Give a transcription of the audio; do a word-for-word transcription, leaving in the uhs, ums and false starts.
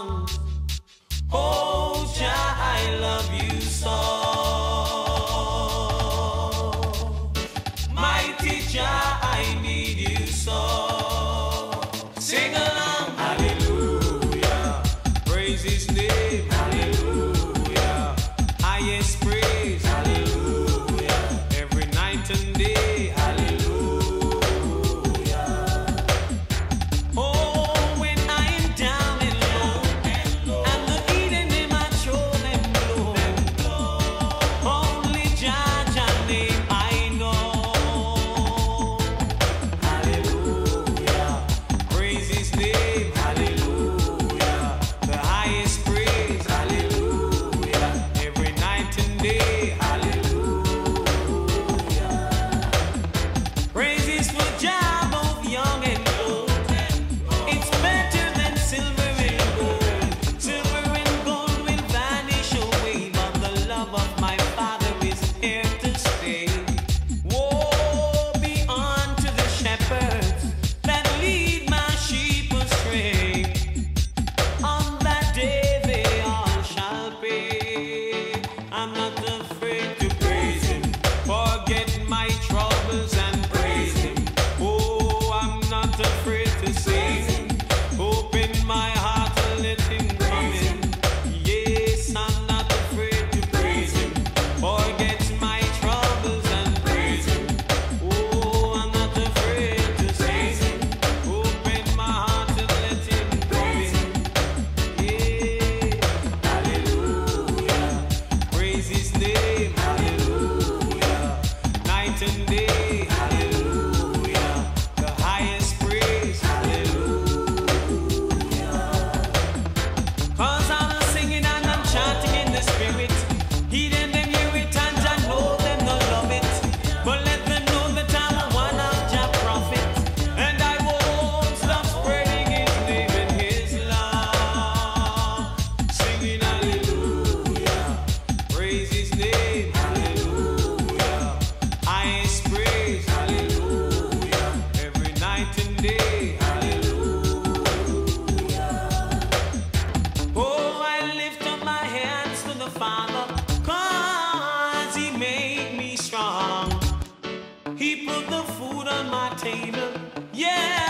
songs. Oh, Jah, I love you so. Mighty Jah, I need you so. Sing along, hallelujah. Praise his name, hallelujah. Highest praise, hallelujah. Every night and day, hallelujah. Oh, when I am down and low, and the heathen in my shoulder blow, only Jah, Jah name I know. Hallelujah, praise his name, hallelujah. The highest praise, hallelujah. Every night and day, hallelujah. Praises for Jah, both young and old. It's better than silver and gold. Silver and gold will vanish away, but the love of my Father is here to stay. Woe be unto the shepherds that lead my sheep astray. On that day they all shall pay. I'm not afraid to praise him. Forget my troubles and praise him. Oh, I'm not afraid to sing him. Open my heart and let him come in. Yes, I'm not afraid to praise him. Forget my troubles and praise him. Oh, I'm not afraid to sing him. Open my heart and let him come in. Yeah, hallelujah. Praise his name, hallelujah. Night and day, hallelujah. The highest praise, hallelujah. Cause I'm singing and I'm chanting in the spirit. Heeding them hear it and I know them no love it. But let them know that I'm one of Jah prophet. And I won't stop spreading his name and his love. Singing hallelujah. Praise his name, hallelujah. Highest praise, hallelujah. Every night and day, hallelujah. Oh, I lift up my hands to the Father, cause he made me strong. He put the food on my table, yeah.